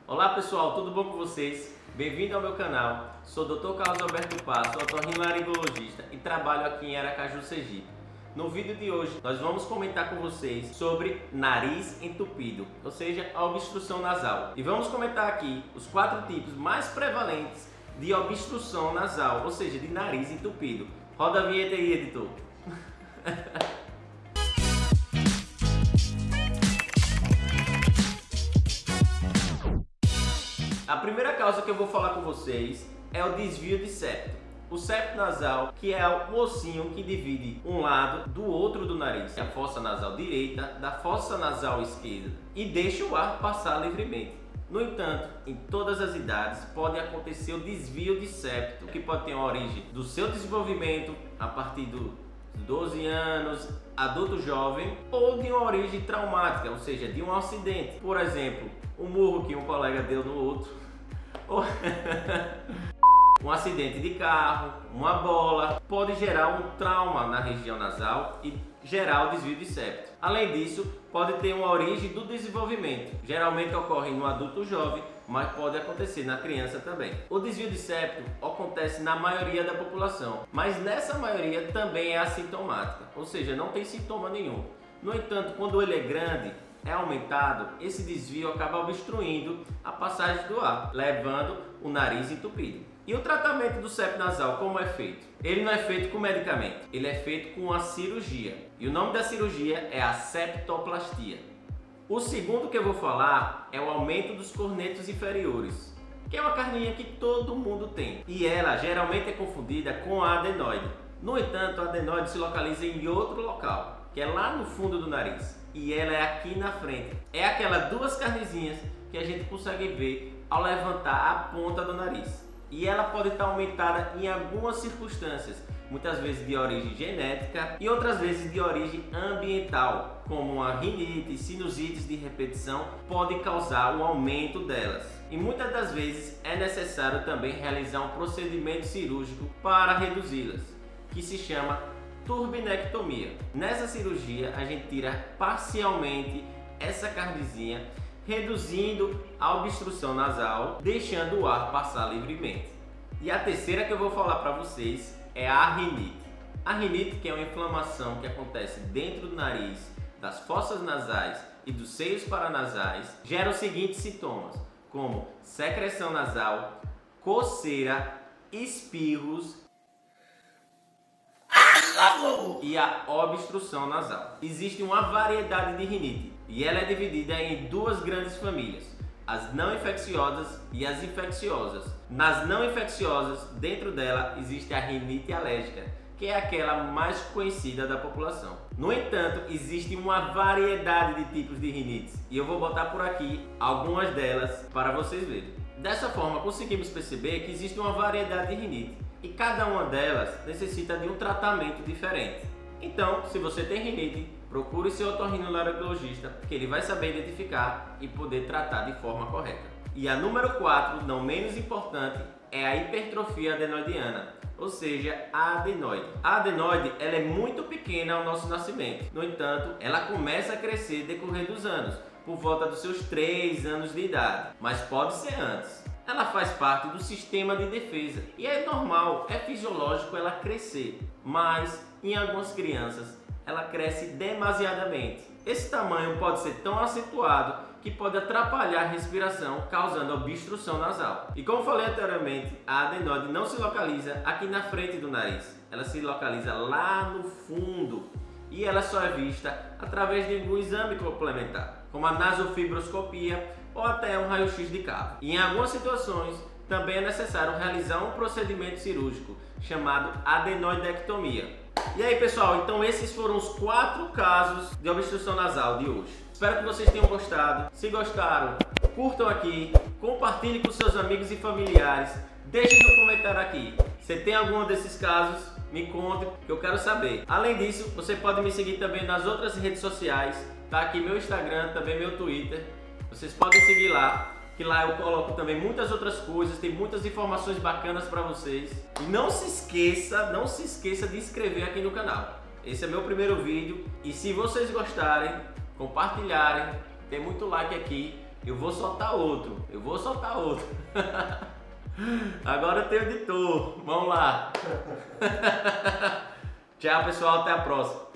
Olá pessoal, tudo bom com vocês? Bem-vindo ao meu canal. Sou o Dr. Carlos Alberto Passo, otorrinolaringologista e trabalho aqui em Aracaju, Sergipe. No vídeo de hoje nós vamos comentar com vocês sobre nariz entupido, ou seja, a obstrução nasal. E vamos comentar aqui os 4 tipos mais prevalentes de obstrução nasal, ou seja, de nariz entupido. Roda a vinheta aí, editor. A primeira causa que eu vou falar com vocês é o desvio de septo. O septo nasal, que é o ossinho que divide um lado do outro do nariz, a fossa nasal direita da fossa nasal esquerda, e deixa o ar passar livremente. No entanto, em todas as idades pode acontecer o desvio de septo, que pode ter uma origem do seu desenvolvimento a partir dos 12 anos, adulto jovem, ou de uma origem traumática, ou seja, de um acidente. Por exemplo, um murro que um colega deu no outro, ou um acidente de carro, uma bola, pode gerar um trauma na região nasal e gerar o desvio de septo. Além disso, pode ter uma origem do desenvolvimento. Geralmente ocorre no adulto jovem, mas pode acontecer na criança também. O desvio de septo acontece na maioria da população, mas nessa maioria também é assintomática, ou seja, não tem sintoma nenhum. No entanto, quando ele é grande, é aumentado, esse desvio acaba obstruindo a passagem do ar, levando o nariz entupido. E o tratamento do septo nasal, como é feito? Ele não é feito com medicamento, ele é feito com a cirurgia. E o nome da cirurgia é a septoplastia. O segundo que eu vou falar é o aumento dos cornetos inferiores, que é uma carninha que todo mundo tem. E ela geralmente é confundida com a adenoide. No entanto, a adenoide se localiza em outro local, que é lá no fundo do nariz. E ela é aqui na frente. É aquelas 2 carnezinhas que a gente consegue ver ao levantar a ponta do nariz. E ela pode estar aumentada em algumas circunstâncias, muitas vezes de origem genética e outras vezes de origem ambiental, como uma rinite, sinusites de repetição, pode causar o aumento delas. E muitas das vezes é necessário também realizar um procedimento cirúrgico para reduzi-las, que se chama turbinectomia. Nessa cirurgia a gente tira parcialmente essa carnezinha, reduzindo a obstrução nasal, deixando o ar passar livremente. E a terceira que eu vou falar para vocês é a rinite. A rinite, que é uma inflamação que acontece dentro do nariz, das fossas nasais e dos seios paranasais, gera os seguintes sintomas, como secreção nasal, coceira, espirros e a obstrução nasal. Existe uma variedade de rinite e ela é dividida em 2 grandes famílias, as não infecciosas e as infecciosas. Nas não infecciosas, dentro dela existe a rinite alérgica, que é aquela mais conhecida da população. No entanto, existe uma variedade de tipos de rinites e eu vou botar por aqui algumas delas para vocês verem. Dessa forma, conseguimos perceber que existe uma variedade de rinite e cada uma delas necessita de um tratamento diferente. Então, se você tem rinite, procure seu otorrinolaringologista, que ele vai saber identificar e poder tratar de forma correta. E a número 4, não menos importante, é a hipertrofia adenoidiana, ou seja, a adenoide. A adenoide ela é muito pequena ao nosso nascimento, no entanto, ela começa a crescer no decorrer dos anos, por volta dos seus 3 anos de idade, mas pode ser antes. Ela faz parte do sistema de defesa e é normal, é fisiológico ela crescer, mas em algumas crianças ela cresce demasiadamente. Esse tamanho pode ser tão acentuado que pode atrapalhar a respiração, causando obstrução nasal. E como falei anteriormente, a adenoide não se localiza aqui na frente do nariz, ela se localiza lá no fundo e ela só é vista através de um exame complementar, como a nasofibroscopia ou até um raio-x de cavo. E em algumas situações também é necessário realizar um procedimento cirúrgico chamado adenoidectomia. E aí pessoal, então esses foram os 4 casos de obstrução nasal de hoje. Espero que vocês tenham gostado. Se gostaram, curtam aqui, compartilhem com seus amigos e familiares. Deixem no comentário aqui. Se tem algum desses casos, me conte que eu quero saber. Além disso, você pode me seguir também nas outras redes sociais. Tá aqui meu Instagram, também meu Twitter. Vocês podem seguir lá, que lá eu coloco também muitas outras coisas, tem muitas informações bacanas para vocês. E não se esqueça de inscrever aqui no canal. Esse é meu primeiro vídeo e se vocês gostarem, compartilharem, tem muito like aqui, eu vou soltar outro. Agora eu tenho editor. Vamos lá. Tchau, pessoal. Até a próxima.